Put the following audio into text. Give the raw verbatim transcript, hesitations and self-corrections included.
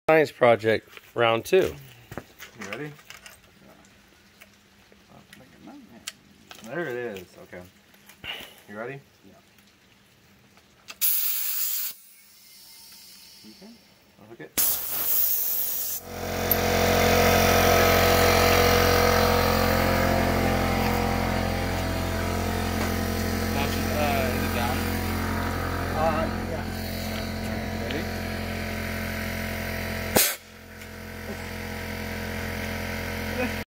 Science project round two. You ready? There it is. Okay. You ready? Yeah. Okay. I'll hook it.